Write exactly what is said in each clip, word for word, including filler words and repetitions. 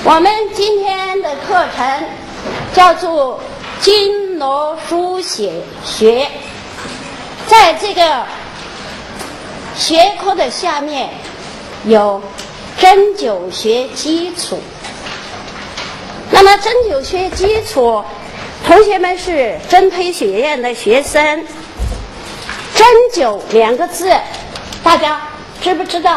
我们今天的课程叫做经络书写学，在这个学科的下面有针灸学基础。那么针灸学基础，同学们是针推学院的学生，针灸两个字大家知不知道？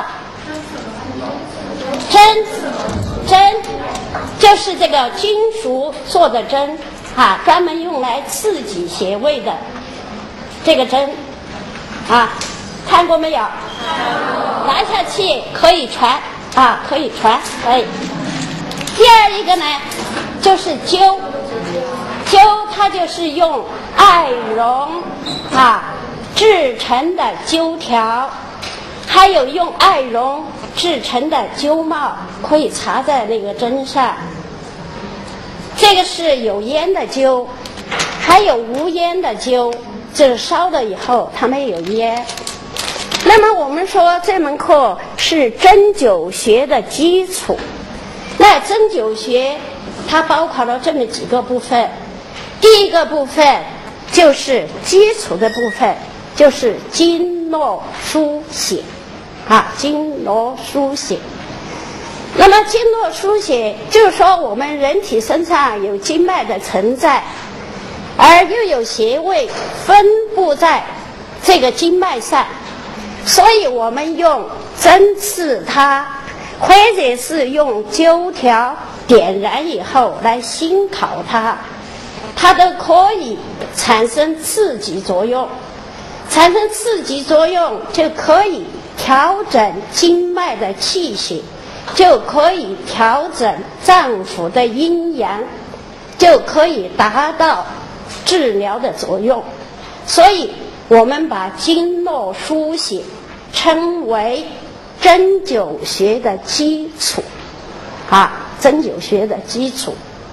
针针就是这个金属做的针啊，专门用来刺激穴位的这个针啊，看过没有？拿下去可以传啊，可以传，可以。第二一个呢，就是灸，灸它就是用艾绒啊制成的灸条，还有用艾绒制成的灸帽，可以插在那个针上。这个是有烟的灸，还有无烟的灸，就是烧了以后它没有烟。那么我们说这门课是针灸学的基础，那针灸学它包括了这么几个部分。第一个部分就是基础的部分，就是经络书写啊，经络书写。那么经络书写就是说我们人体身上有经脉的存在，而又有穴位分布在这个经脉上，所以我们用针刺它，或者是用灸条点燃以后来熏烤它，它都可以产生刺激作用。产生刺激作用就可以调整经脉的气血，就可以调整脏腑的阴阳，就可以达到治疗的作用。所以我们把经络书写称为针灸学的基础啊，针灸学的基础。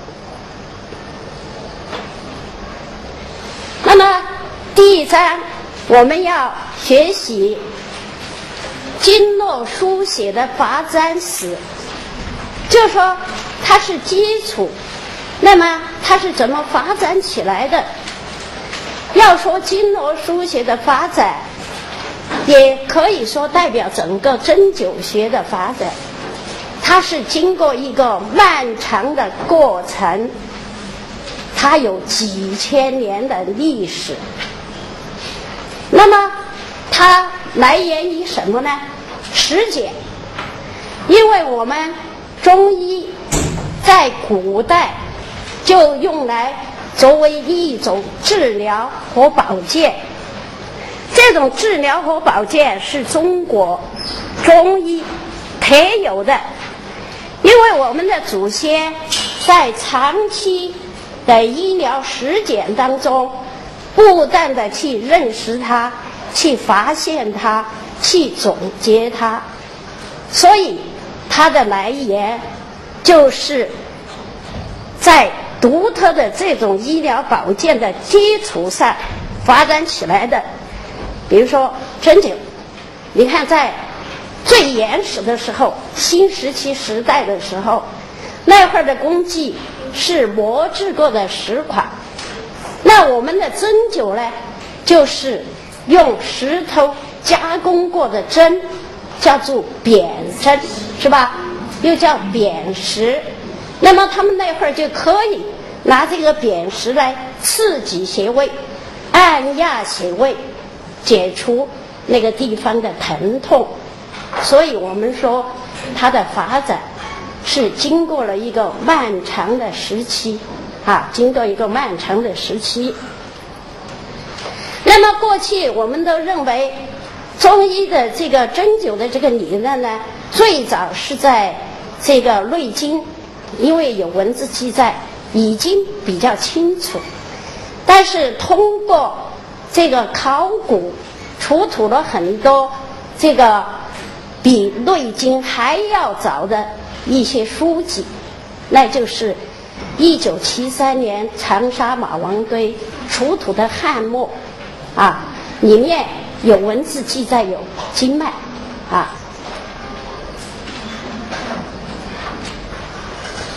那么第一章我们要学习经络书写的发展史，就是说它是基础，那么它是怎么发展起来的？要说经络书写的发展，也可以说代表整个针灸学的发展，它是经过一个漫长的过程，它有几千年的历史。那么它来源于什么呢？实践。因为我们中医在古代就用来作为一种治疗和保健，这种治疗和保健是中国中医特有的。因为我们的祖先在长期的医疗实践当中不断的去认识它，去发现它，去总结它，所以它的来源就是在独特的这种医疗保健的基础上发展起来的。比如说针灸，你看在最原始的时候，新石器时代的时候，那会儿的工具是磨制过的石块，那我们的针灸呢，就是用石头加工过的针，叫做扁针，是吧？又叫扁石。那么他们那会儿就可以拿这个扁石来刺激穴位，按压穴位，解除那个地方的疼痛。所以我们说它的发展是经过了一个漫长的时期啊，经过一个漫长的时期。那么过去我们都认为中医的这个针灸的这个理论呢，最早是在这个《内经》，因为有文字记载，已经比较清楚。但是通过这个考古出土了很多这个比《内经》还要早的一些书籍，那就是一九七三年长沙马王堆出土的汉墓啊，里面有文字记载，有经脉啊。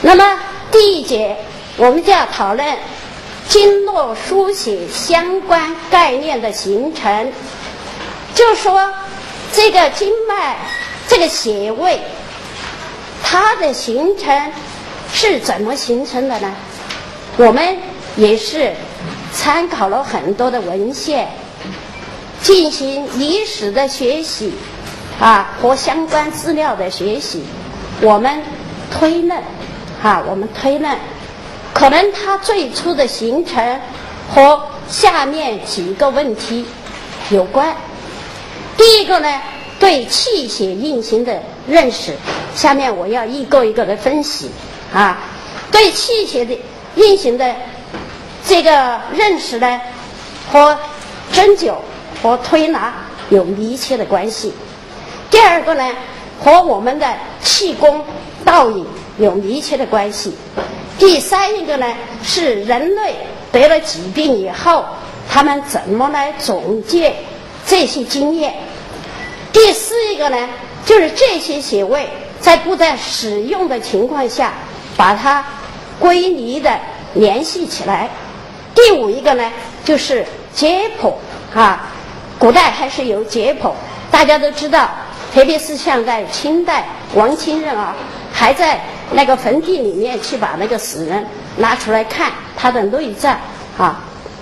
那么第一节我们就要讨论经络书写相关概念的形成，就说这个经脉这个穴位它的形成是怎么形成的呢？我们也是参考了很多的文献，进行历史的学习啊和相关资料的学习，我们推论啊我们推论可能它最初的形成和下面几个问题有关。第一个呢，对气血运行的认识，下面我要一个一个的分析啊。对气血的运行的这个认识呢，和针灸和推拿有密切的关系。第二个呢，和我们的气功导引有密切的关系。第三一个呢，是人类得了疾病以后，他们怎么来总结这些经验。第四一个呢，就是这些穴位在不在使用的情况下，把它归离的联系起来。第五一个呢，就是解剖啊，古代还是有解剖，大家都知道，特别是像在清代，王清任啊，还在那个坟地里面去把那个死人拿出来看他的内脏啊。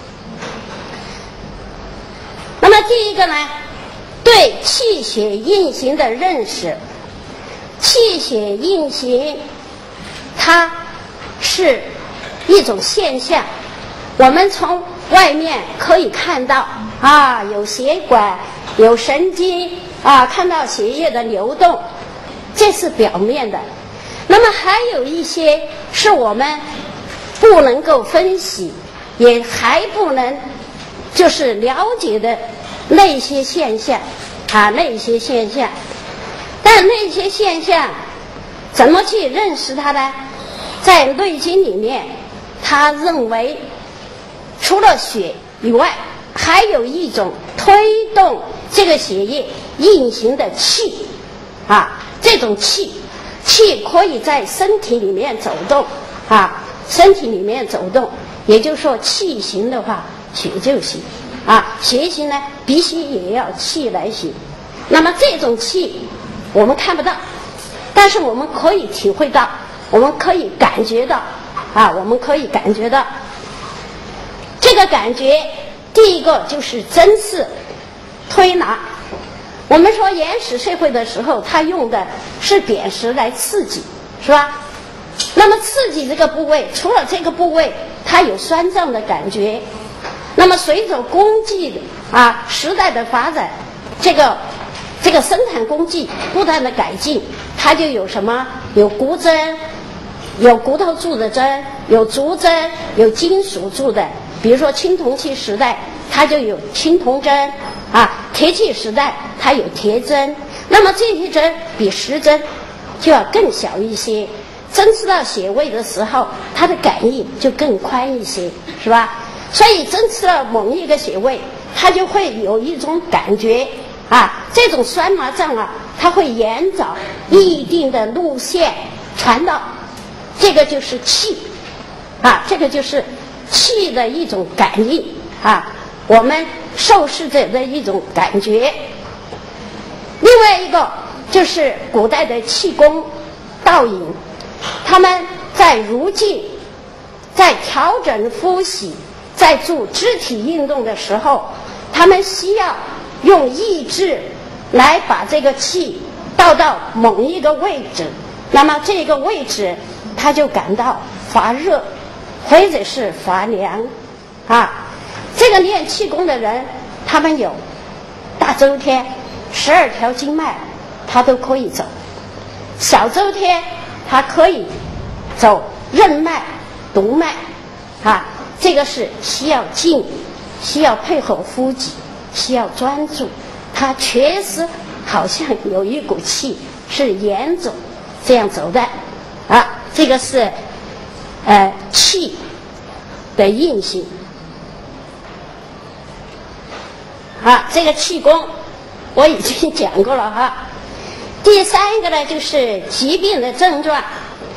那么第一个呢，对气血运行的认识，气血运行它是一种现象，我们从外面可以看到啊，有血管，有神经啊，看到血液的流动，这是表面的。那么还有一些是我们不能够分析，也还不能就是了解的那些现象啊，那些现象。但那些现象怎么去认识它呢？在《内经》里面，他认为除了血以外，还有一种推动这个血液运行的气啊，这种气气可以在身体里面走动啊，身体里面走动，也就是说气行的话，血就行啊，血行呢，必须也要气来行。那么这种气我们看不到，但是我们可以体会到，我们可以感觉到啊，我们可以感觉到这个感觉。第一个就是针刺推拿。我们说原始社会的时候，他用的是砭石来刺激，是吧？那么刺激这个部位，除了这个部位它有酸胀的感觉，那么随着工具啊时代的发展，这个这个生产工具不断的改进，它就有什么？有骨针，有骨头铸的针，有竹针，有金属铸的。比如说青铜器时代，它就有青铜针啊；铁器时代，它有铁针。那么这些针比石针就要更小一些，针刺到穴位的时候，它的感应就更宽一些，是吧？所以针刺到某一个穴位，它就会有一种感觉啊，这种酸麻胀啊，它会沿着一定的路线传导，这个就是气啊，这个就是气的一种感应啊，我们受试者的一种感觉。另外一个就是古代的气功导引，他们在如镜，在调整呼吸，在做肢体运动的时候，他们需要用意志来把这个气倒到某一个位置，那么这个位置他就感到发热或者是发凉啊。这个练气功的人，他们有大周天十二条经脉他都可以走，小周天他可以走任脉督脉啊，这个是需要静，需要配合呼吸，需要专注，他确实好像有一股气是沿着这样走的啊，这个是呃气的运行啊。这个气功我已经讲过了哈。第三个呢，就是疾病的症状。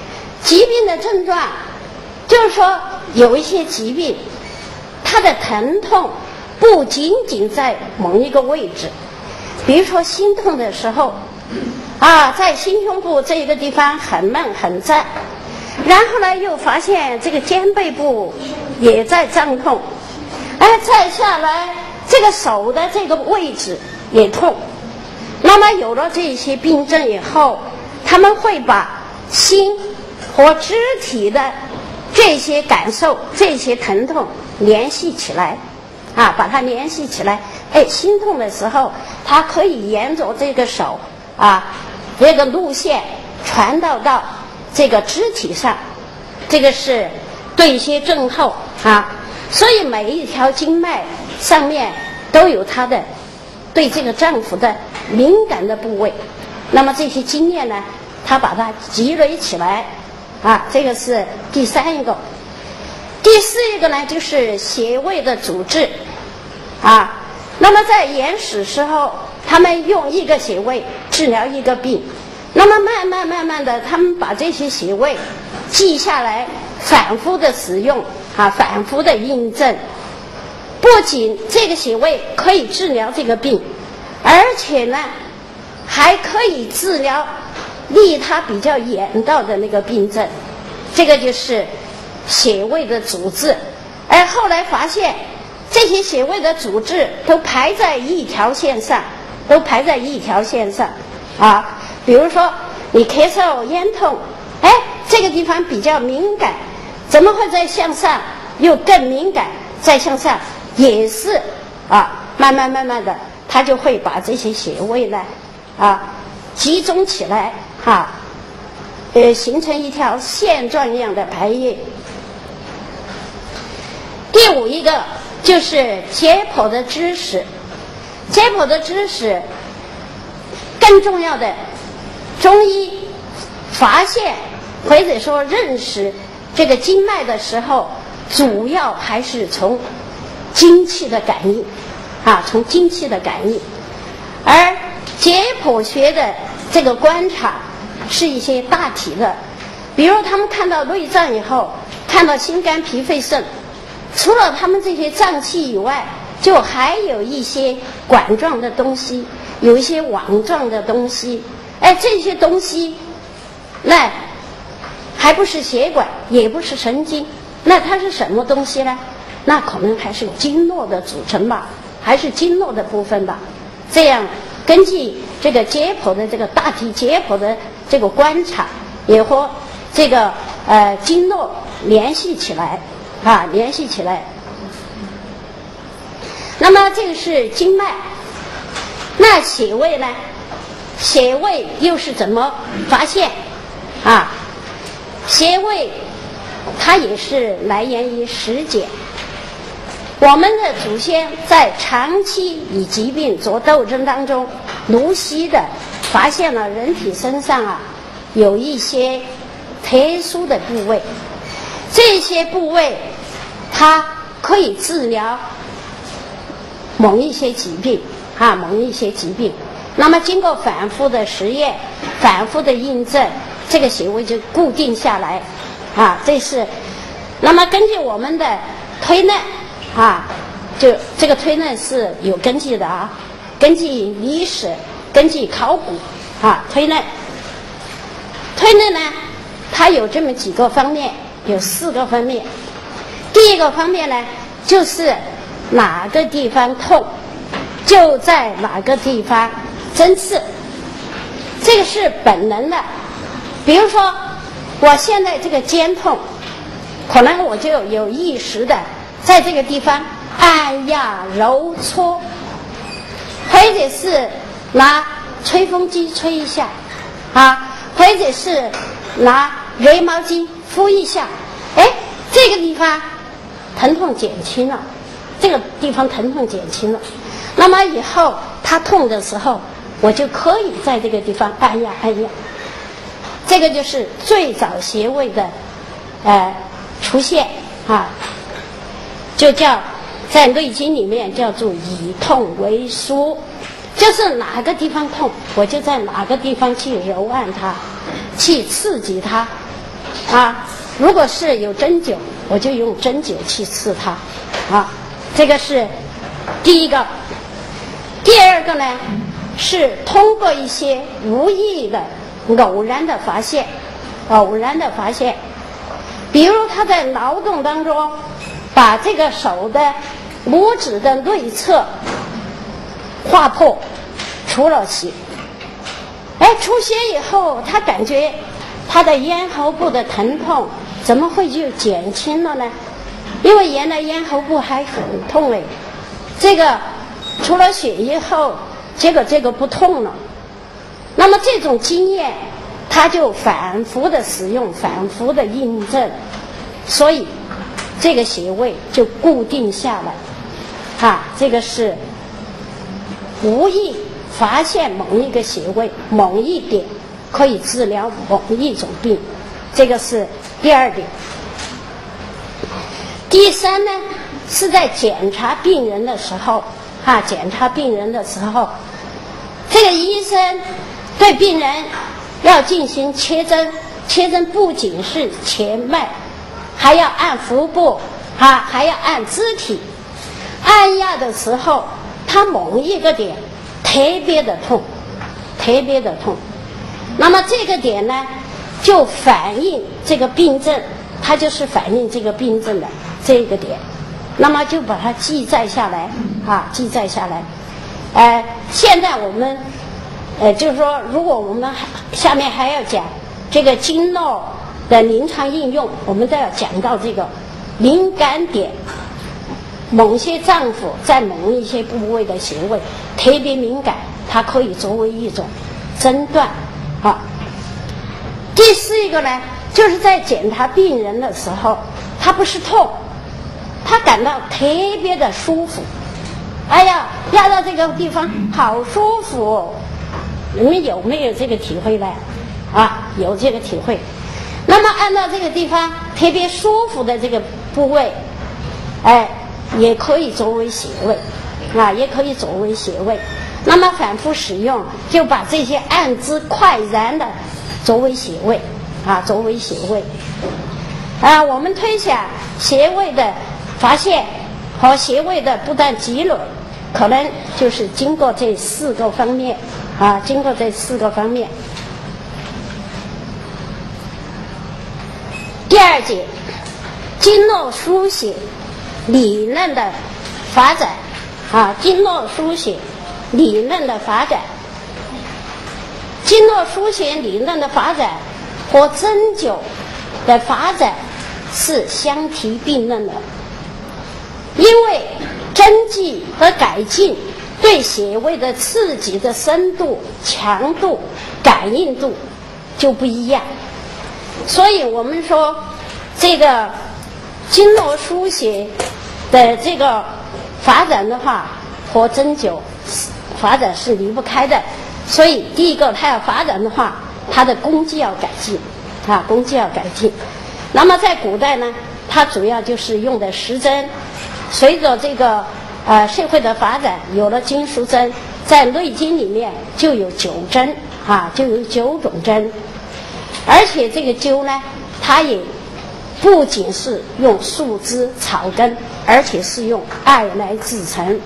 疾病的症状，就是说有一些疾病，它的疼痛不仅仅在某一个位置，比如说心痛的时候，啊，在心胸部这个地方很闷很胀，然后呢又发现这个肩背部也在胀痛，哎，再下来这个手的这个位置也痛。那么有了这些病症以后，他们会把心和肢体的这些感受、这些疼痛联系起来，啊，把它联系起来。哎，心痛的时候，它可以沿着这个手啊这个路线传导到这个肢体上，这个是对一些症候啊。所以每一条经脉上面都有它的对这个脏腑的敏感的部位，那么这些经验呢，它把它积累起来啊，这个是第三一个。第四一个呢，就是穴位的主治啊。那么在原始时候，他们用一个穴位治疗一个病，那么慢慢慢慢的，他们把这些穴位记下来，反复的使用啊，反复的印证。不仅这个穴位可以治疗这个病，而且呢，还可以治疗离它比较远到的那个病症，这个就是穴位的主治。而后来发现，这些穴位的主治都排在一条线上，都排在一条线上啊。比如说你咳嗽、咽痛，哎，这个地方比较敏感，怎么会再向上又更敏感？再向上也是啊，慢慢慢慢的，他就会把这些穴位呢啊集中起来啊，呃，形成一条线状一样的排列。第五一个就是解剖的知识，解剖的知识更重要的，中医发现或者说认识这个经脉的时候，主要还是从精气的感应啊，从精气的感应。而解剖学的这个观察是一些大体的，比如他们看到内脏以后，看到心肝脾肺肾，除了他们这些脏器以外，就还有一些管状的东西，有一些网状的东西。哎，这些东西那还不是血管，也不是神经，那它是什么东西呢？那可能还是经络的组成吧，还是经络的部分吧。这样根据这个解剖的这个大体解剖的这个观察，也和这个呃经络联系起来啊，联系起来。那么这个是经脉，那穴位呢？穴位又是怎么发现啊？穴位它也是来源于实践。我们的祖先在长期与疾病做斗争当中，如实的发现了人体身上啊有一些特殊的部位，这些部位它可以治疗某一些疾病啊，某一些疾病。那么经过反复的实验、反复的印证，这个穴位就固定下来啊。这是，那么根据我们的推论啊，就这个推论是有根据的啊，根据历史、根据考古啊推论。推论呢，它有这么几个方面，有四个方面。第一个方面呢，就是哪个地方痛，就在哪个地方针刺，这个是本能的。比如说我现在这个肩痛，可能我就有意识的在这个地方按压揉搓，或者是拿吹风机吹一下啊，或者是拿热毛巾敷一下，哎，这个地方疼痛减轻了，这个地方疼痛减轻了，那么以后它痛的时候，我就可以在这个地方按压按压。这个就是最早穴位的呃出现啊，就叫在《内经》里面叫做以痛为枢，就是哪个地方痛，我就在哪个地方去揉按它，去刺激它， 啊，如果是有针灸，我就用针灸去刺它，啊，这个是第一个。第二个呢，是通过一些无意的、偶然的发现，偶然的发现，比如他在劳动当中，把这个手的拇指的内侧划破，出了血。哎，出血以后，他感觉他的咽喉部的疼痛怎么会就减轻了呢？因为原来咽喉部还很痛哎，这个出了血以后，结果这个不痛了。那么这种经验，他就反复的使用，反复的印证，所以这个穴位就固定下来。啊，这个是无意发现某一个穴位、某一点可以治疗某一种病，这个是第二点。第三呢，是在检查病人的时候，啊，检查病人的时候，这个医生对病人要进行切针，切针不仅是前脉，还要按腹部，啊，还要按肢体。按压的时候，他某一个点特别的痛，特别的痛。那么这个点呢，就反映这个病症，它就是反映这个病症的这个点。那么就把它记载下来，啊，记载下来。呃，现在我们，呃，就是说，如果我们下面还要讲这个经络的临床应用，我们都要讲到这个敏感点。某些脏腑在某一些部位的穴位特别敏感，它可以作为一种诊断。啊，第四一个呢，就是在检查病人的时候，他不是痛，他感到特别的舒服。哎呀，压到这个地方好舒服，你们有没有这个体会呢？啊，有这个体会。那么按照这个地方特别舒服的这个部位，哎，也可以作为穴位，啊，也可以作为穴位。那么反复使用，就把这些按之快然的作为穴位，啊，作为穴位。啊，我们推想穴位的发现和穴位的不断积累，可能就是经过这四个方面，啊，经过这四个方面。第二节，经络腧穴理论的发展，啊，经络腧穴理论的发展，经络腧穴理论的发展和针灸的发展是相提并论的，因为针剂和改进对穴位的刺激的深度、强度、感应度就不一样，所以我们说这个经络腧穴的这个发展的话，和针灸发展是离不开的。所以第一个，它要发展的话，它的工具要改进，啊，工具要改进。那么在古代呢，它主要就是用的石针。随着这个呃社会的发展，有了金属针，在《内经》里面就有九针，啊，就有九种针。而且这个灸呢，它也不仅是用树枝草根，而且是用艾来制成。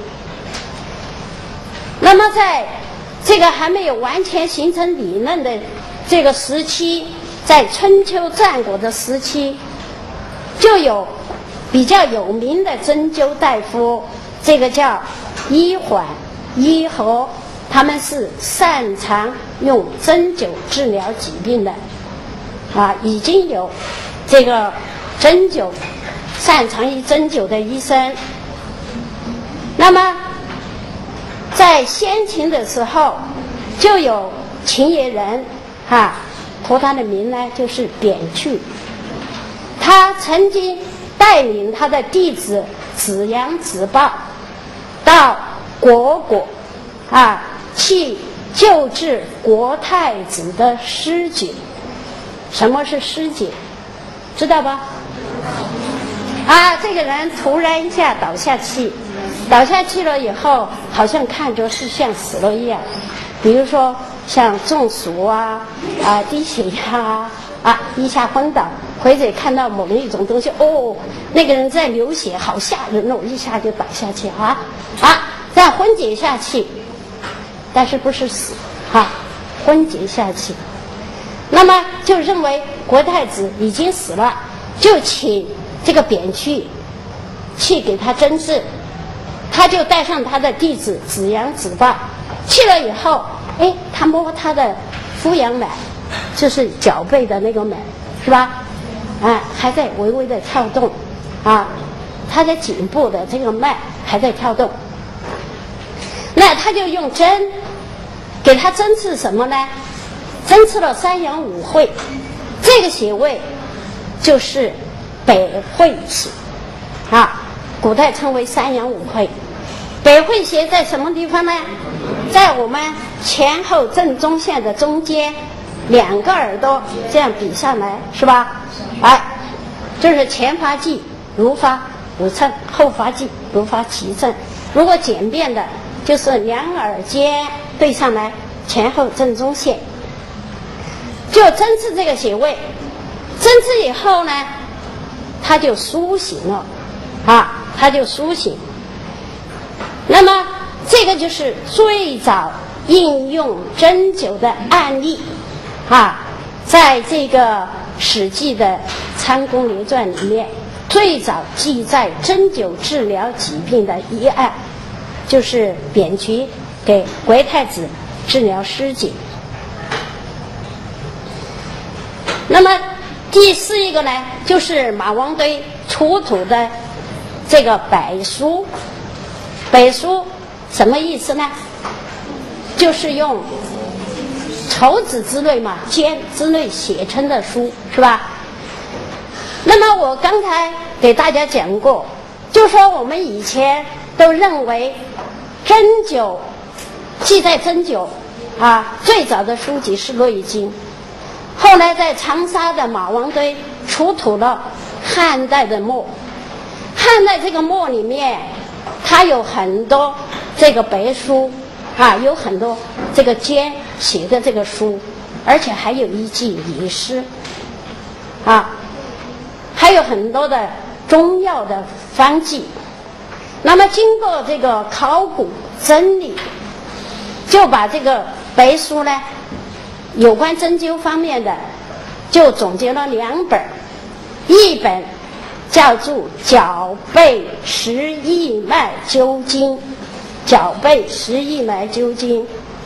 那么在这个还没有完全形成理论的这个时期，在春秋战国的时期，就有比较有名的针灸大夫，这个叫医缓、医和，他们是擅长用针灸治疗疾病的，啊，已经有这个针灸擅长于针灸的医生。那么在先秦的时候，就有秦野人，啊，托他的名呢就是扁鹊，他曾经带领他的弟子子阳、子豹到虢国，啊，去救治国太子的师姐。什么是师姐？知道吧？啊，这个人突然一下倒下去，倒下去了以后，好像看着是像死了一样。比如说像中暑啊、啊低血压啊、啊一下昏倒， 或者看到某一种东西，哦，那个人在流血，好吓人哦，一下就倒下去啊啊，这样昏厥下去，但是不是死啊，昏厥下去。那么就认为国太子已经死了，就请这个扁鹊去给他诊治。他就带上他的弟子子阳、子豹去了以后，哎，他摸他的扶阳脉，就是脚背的那个脉，是吧？啊，还在微微的跳动，啊，他的颈部的这个脉还在跳动。那他就用针给他针刺什么呢？针刺了三阳五会，这个穴位就是北会穴啊，古代称为三阳五会。北会穴在什么地方呢？在我们前后正中线的中间，两个耳朵这样比上来，是吧？哎，就是前发际如发五寸，后发际如发七寸。如果简便的，就是两耳尖对上来，前后正中线。就针刺这个穴位，针刺以后呢，它就苏醒了，啊，它就苏醒。那么这个就是最早应用针灸的案例，啊，在这个《史记》的《参公列传》里面，最早记载针灸治疗疾病的一案，就是扁鹊给国太子治疗尸检。那么第四一个呢，就是马王堆出土的这个柏书。柏书什么意思呢？就是用绸子之类嘛，笺之类写成的书，是吧？那么我刚才给大家讲过，就说我们以前都认为针灸，记载针灸啊，最早的书籍是《论语经》，后来在长沙的马王堆出土了汉代的墨，汉代这个墨里面，它有很多这个帛书啊，有很多这个笺写的这个书，而且还有一句礼诗啊，还有很多的中药的方剂。那么经过这个考古整理，就把这个帛书呢，有关针灸方面的就总结了两本，一本叫做《脚背十义脉灸经》，脚背十义脉灸经，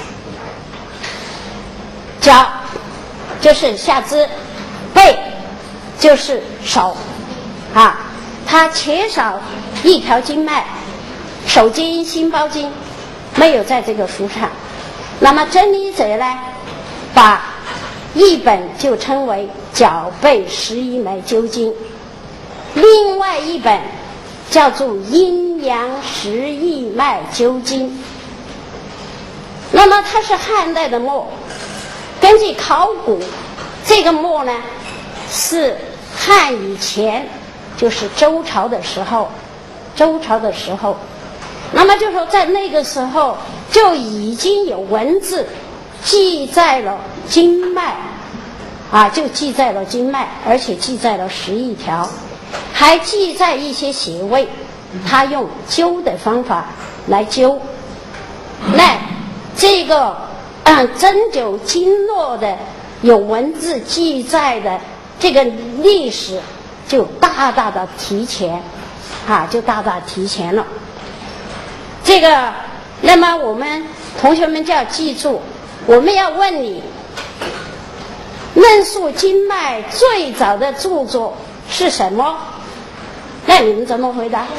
脚就是下肢，背就是手啊，它缺少一条经脉，手经、心包经没有在这个书上。那么整理者呢，把一本就称为《脚背十义脉灸经》，另外一本叫做《阴阳十义脉灸经》。那么它是汉代的墨，根据考古，这个墨呢是汉以前，就是周朝的时候，周朝的时候，那么就说在那个时候就已经有文字记载了经脉啊，就记载了经脉，而且记载了十一条，还记载一些穴位，他用灸的方法来灸。那这个嗯针灸经络的有文字记载的这个历史就大大的提前啊，就大大提前了。这个那么我们同学们就要记住，我们要问你，论述经脉最早的著作是什么？那你们怎么回答？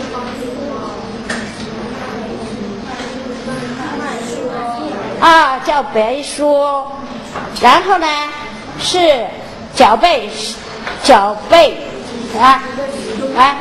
啊，叫帛书。然后呢是脚背，脚背啊啊。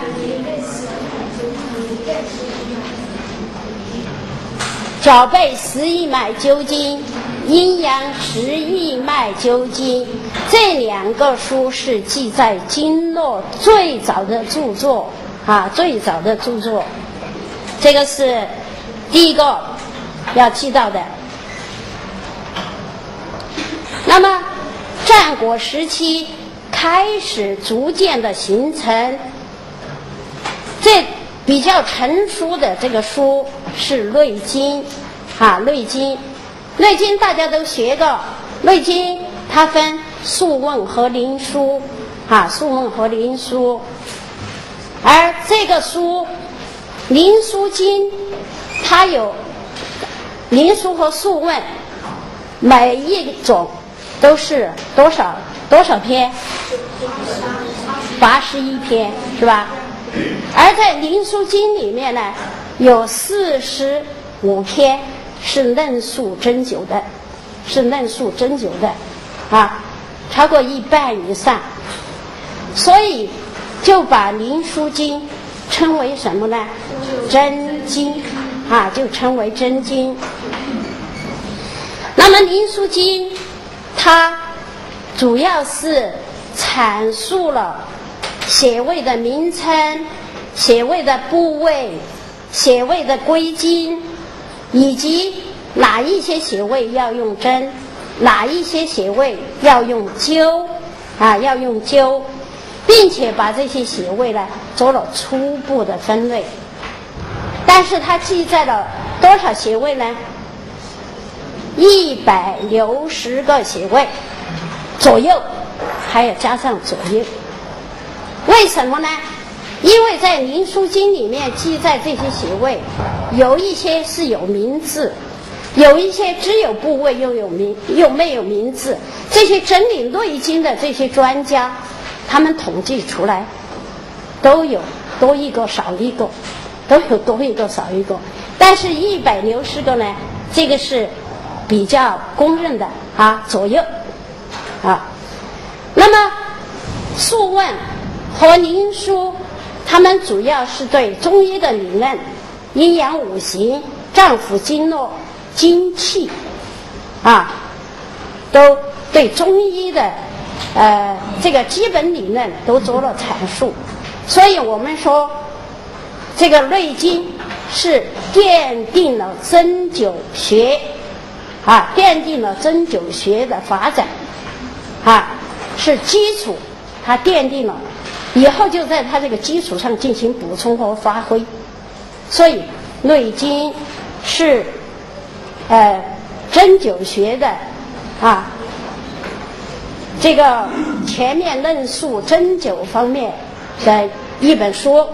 脚背十义脉灸经、阴阳十义脉灸经，这两个书是记载经络最早的著作啊，最早的著作。这个是第一个要记到的。那么战国时期开始逐渐的形成。这比较成熟的这个书是《内经》啊，《内经》《内经》大家都学过，《内经》它分《素问》和《灵枢》啊，《素问》和《灵枢》，而这个书《灵枢经》它有《灵枢》和《素问》，每一种都是多少多少篇？八十一篇，是吧？而在《灵枢经》里面呢，有四十五篇是论述针灸的，是论述针灸的，啊，超过一半以上，所以就把《灵枢经》称为什么呢？真经，啊，就称为真经。那么《灵枢经》它主要是阐述了穴位的名称、穴位的部位、穴位的归经，以及哪一些穴位要用针，哪一些穴位要用灸，啊，要用灸，并且把这些穴位呢做了初步的分类。但是它记载了多少穴位呢？一百六十个穴位左右，还要加上左右。为什么呢？因为在《灵枢经》里面记载这些穴位，有一些是有名字，有一些只有部位又有名又没有名字。这些整理《内经》的这些专家，他们统计出来，都有多一个少一个，都有多一个少一个。但是一百六十个呢，这个是比较公认的啊，左右啊。那么《素问》和《灵枢》，他们主要是对中医的理论、阴阳五行、脏腑经络、精气啊，都对中医的呃这个基本理论都做了阐述。所以我们说，这个《内经》是奠定了针灸学啊，奠定了针灸学的发展啊，是基础，它奠定了。以后就在它这个基础上进行补充和发挥，所以《内经》是呃针灸学的啊这个全面论述针灸方面的一本书。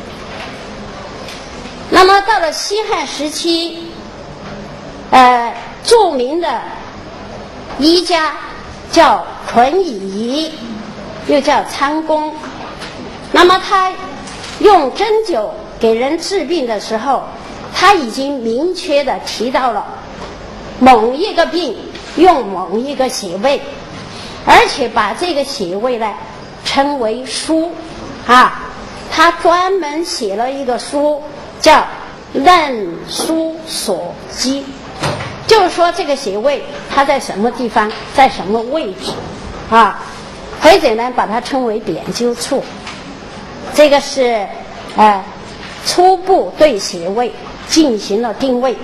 那么到了西汉时期，呃著名的医家叫淳于颐，又叫参公。那么他用针灸给人治病的时候，他已经明确的提到了某一个病用某一个穴位，而且把这个穴位呢称为枢啊，他专门写了一个书叫《论枢所机》，就是说这个穴位它在什么地方，在什么位置啊，或者呢把它称为点灸处。这个是呃初步对穴位进行了定位。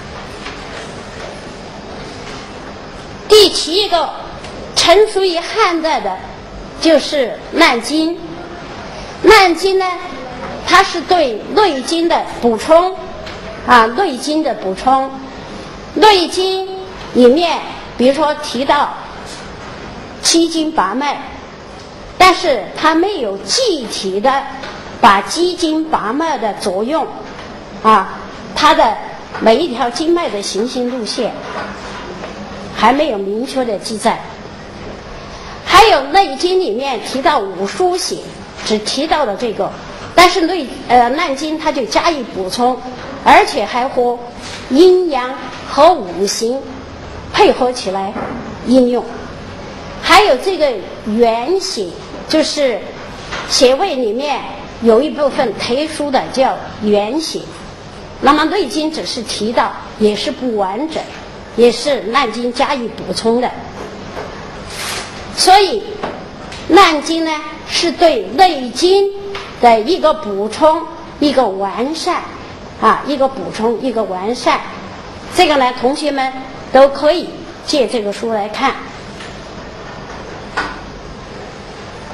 第七个成熟于汉代的就是《难经》。《难经》呢，它是对《内经》的补充啊，《内经》的补充。《内经》里面比如说提到七经八脉，但是它没有具体的把七经八脉的作用啊，它的每一条经脉的行行路线还没有明确的记载。还有《内经》里面提到五腧穴，只提到了这个，但是内呃《难经》它就加以补充，而且还和阴阳和五行配合起来应用。还有这个原穴，就是穴位里面有一部分特殊的叫原穴，那么《内经》只是提到，也是不完整，也是《难经》加以补充的。所以《难经》呢是对《内经》的一个补充，一个完善啊，一个补充，一个完善。这个呢，同学们都可以借这个书来看。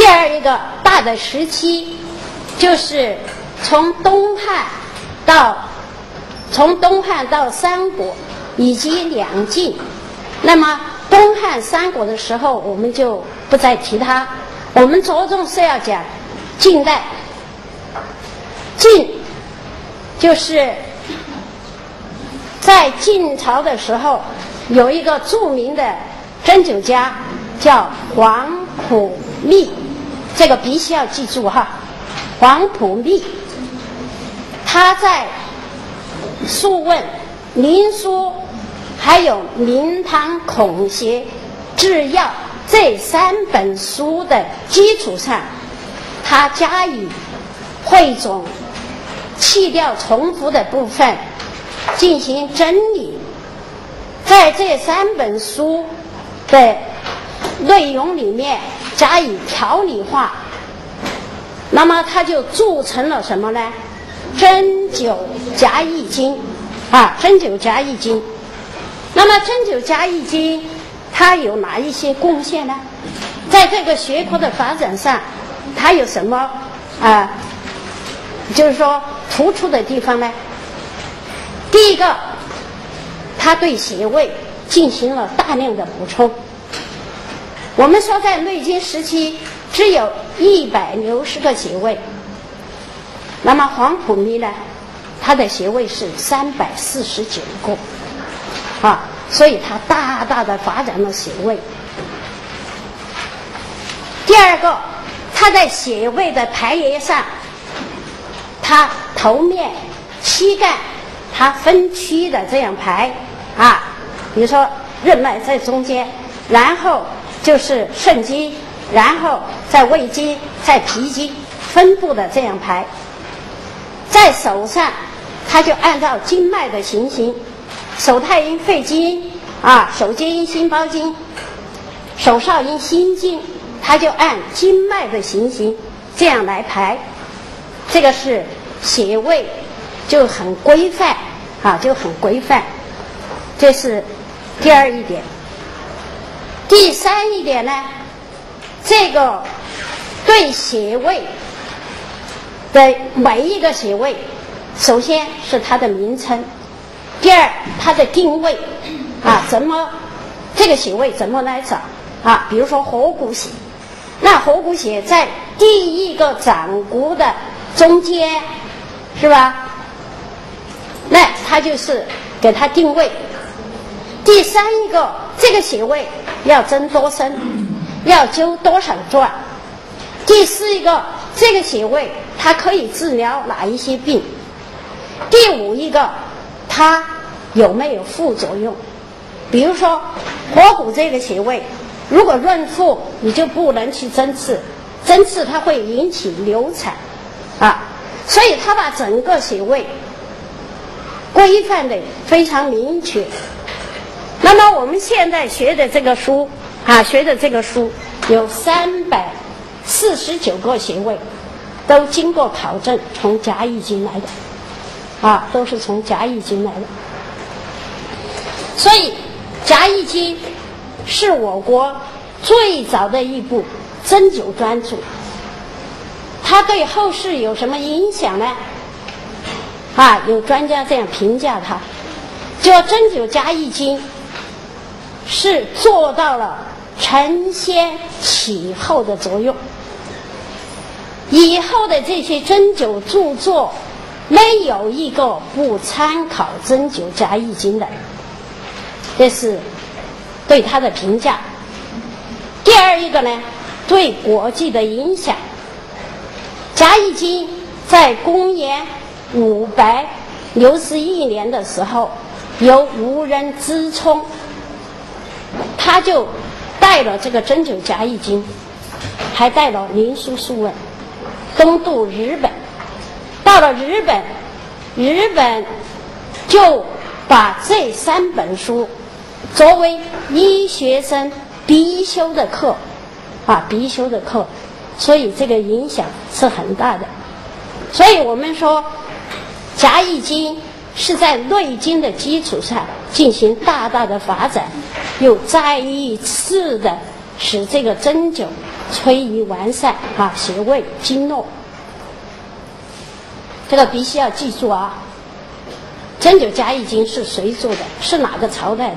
第二一个大的时期，就是从东汉到从东汉到三国以及两晋。那么东汉三国的时候我们就不再提它，我们着重是要讲晋代。晋就是在晋朝的时候有一个著名的针灸家叫黄埔密，这个必须要记住哈。黄埔密他在《素问》《灵书》还有《明堂孔协制要》这三本书的基础上，他加以汇总，去掉重复的部分，进行整理，在这三本书的内容里面加以条理化，那么它就铸成了什么呢？针灸夹易经啊，针灸夹易经。那么针灸夹易经它有哪一些贡献呢？在这个学科的发展上，它有什么啊？就是说突出的地方呢？第一个，它对穴位进行了大量的补充。我们说在内经时期只有一百六十个穴位，那么黄埔密呢，它的穴位是三百四十九个啊，所以它大大的发展了穴位。第二个，它在穴位的排列上，它头面、膝盖，它分区的这样排啊，比如说任脉在中间，然后就是肾经，然后在胃经，在脾经，分布的这样排。在手上，它就按照经脉的行形，手太阴肺经啊，手厥阴心包经，手少阴心经，它就按经脉的行形这样来排。这个是穴位就很规范啊，就很规范。这是第二一点。第三一点呢，这个对穴位的每一个穴位，首先是它的名称，第二它的定位啊，怎么这个穴位怎么来找啊？比如说合谷穴，那合谷穴在第一个掌骨的中间，是吧？那它就是给它定位。第三一个，这个穴位要针多深，要灸多少转。第四一个，这个穴位它可以治疗哪一些病。第五一个，它有没有副作用？比如说合谷这个穴位，如果润腹，你就不能去针刺，针刺它会引起流产啊，所以它把整个穴位规范的非常明确。那么我们现在学的这个书啊，学的这个书有三百四十九个穴位，都经过考证，从夹易经来的啊，都是从夹易经来的。所以夹易经是我国最早的一部针灸专著，它对后世有什么影响呢？啊，有专家这样评价它，就针灸夹易经是做到了承先启后的作用。以后的这些针灸著作没有一个不参考针灸夹易经的，这是对它的评价。第二一个呢，对国际的影响。夹易经在公元五百六十一年的时候，由吴人之冲，他就带了这个针灸夹易经，还带了《灵枢·素问》，东渡日本。到了日本，日本就把这三本书作为医学生必修的课啊，必修的课，所以这个影响是很大的。所以我们说夹易经是在内经的基础上进行大大的发展，又再一次的使这个针灸推移完善啊，穴位经络。这个必须要记住啊！针灸加易经是谁做的？是哪个朝代的？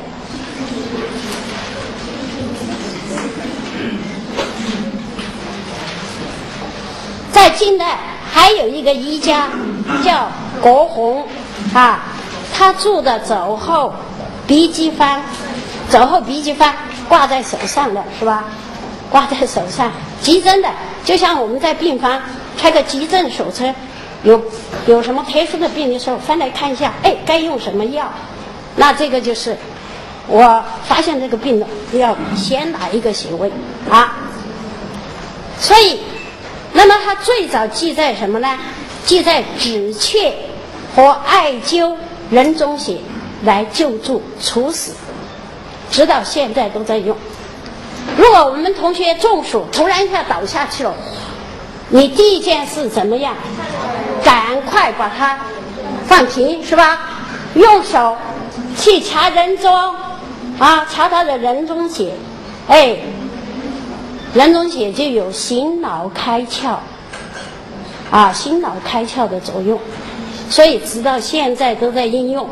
在近代还有一个医家叫国宏啊，他著的《走后笔记方》，走后笔记方挂在手上的是吧？挂在手上，急诊的，就像我们在病房开个急诊手册，有有什么特殊的病的时候，翻来看一下，哎，该用什么药？那这个就是我发现这个病了，要先拿一个穴位啊。所以，那么它最早记在什么呢？记在止泻和艾灸人中穴来救助处死，直到现在都在用。如果我们同学中暑，突然一下倒下去了，你第一件事怎么样？赶快把它放平，是吧？用手去掐人中啊，掐他的人中穴，哎，人中穴就有醒脑开窍啊，醒脑开窍的作用，所以直到现在都在应用。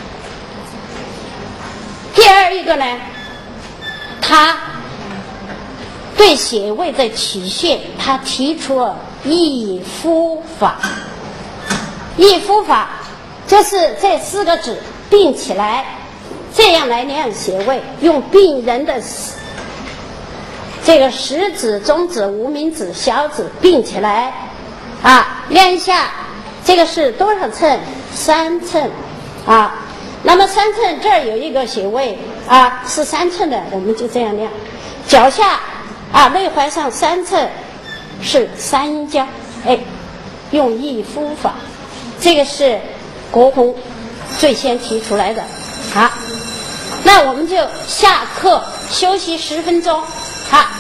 第二一个呢，他对穴位的取穴，他提出了易敷法。易敷法就是这四个指并起来，这样来量穴位，用病人的这个食指、中指、无名指、小指并起来啊，量一下，这个是多少寸？三寸啊。那么三寸这儿有一个穴位啊，是三寸的，我们就这样量。脚下啊，内踝上三寸是三阴交，哎，用易敷法，这个是国宏最先提出来的。好，那我们就下课休息十分钟。好。